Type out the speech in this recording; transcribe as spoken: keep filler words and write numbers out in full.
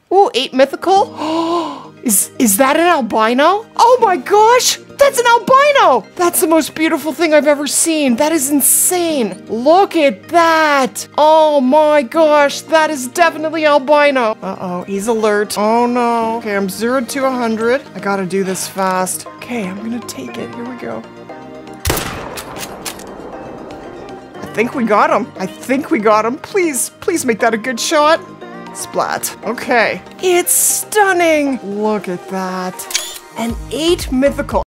Ooh, eight mythical. is, is that an albino? Oh my gosh, that's an albino. That's the most beautiful thing I've ever seen. That is insane. Look at that. Oh my gosh, that is definitely albino. Uh-oh, he's alert. Oh no. Okay, I'm zero to a hundred. I gotta do this fast. Okay, I'm gonna take it. Here we go. I think we got him. I think we got him. Please, please make that a good shot. Splat. Okay. It's stunning. Look at that. An eight mythical.